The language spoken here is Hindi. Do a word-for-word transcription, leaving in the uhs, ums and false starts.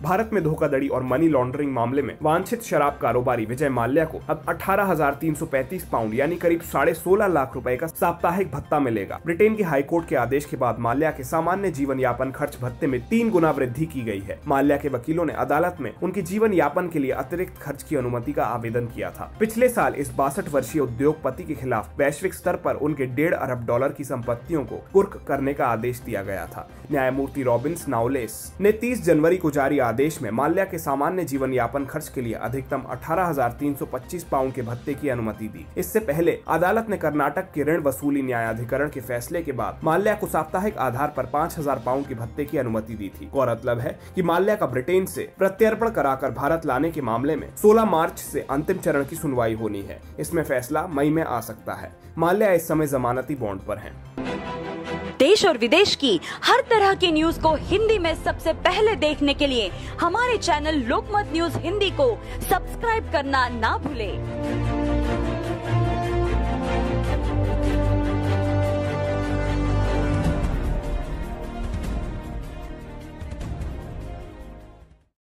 भारत में धोखाधड़ी और मनी लॉन्ड्रिंग मामले में वांछित शराब कारोबारी विजय माल्या को अब अठारह हजार तीन सौ पैंतीस पाउंड यानी करीब साढ़े सोलह लाख रुपए का साप्ताहिक भत्ता मिलेगा। ब्रिटेन के हाईकोर्ट के आदेश के बाद माल्या के सामान्य जीवन यापन खर्च भत्ते में तीन गुना वृद्धि की गई है। माल्या के वकीलों ने अदालत में उनके जीवन यापन के लिए अतिरिक्त खर्च की अनुमति का आवेदन किया था। पिछले साल इस बासठ वर्षीय उद्योगपति के खिलाफ वैश्विक स्तर पर उनके डेढ़ अरब डॉलर की संपत्तियों को कुर्क करने का आदेश दिया गया था। न्यायमूर्ति रॉबिन्स नाउलेस ने तीस जनवरी को जारी आदेश में माल्या के सामान्य जीवन यापन खर्च के लिए अधिकतम अठारह हजार तीन सौ पच्चीस पाउंड के भत्ते की अनुमति दी। इससे पहले अदालत ने कर्नाटक के ऋण वसूली न्यायाधिकरण के फैसले के बाद माल्या को साप्ताहिक आधार पर पाँच हजार पाउंड के भत्ते की अनुमति दी थी। गौरतलब है कि माल्या का ब्रिटेन से प्रत्यर्पण कराकर भारत लाने के मामले में सोलह मार्च से अंतिम चरण की सुनवाई होनी है। इसमें फैसला मई में आ सकता है। माल्या इस समय जमानती बॉन्ड पर हैं। देश और विदेश की हर तरह की न्यूज को हिंदी में सबसे पहले देखने के लिए हमारे चैनल लोकमत न्यूज हिंदी को सब्सक्राइब करना ना भूलें।